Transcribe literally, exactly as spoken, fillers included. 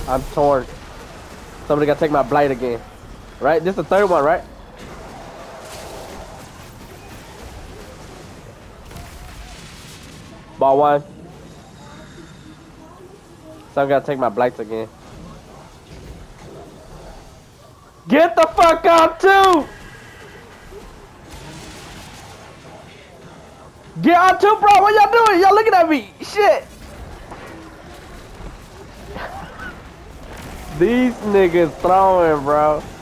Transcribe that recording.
I'm torn. Somebody gotta take my blight again. Right? This is the third one, right? Ball one. So I gotta take my blights again. Get the fuck out too! Get out too, bro! What y'all doing? Y'all looking at me? Shit! These niggas throwing, bro.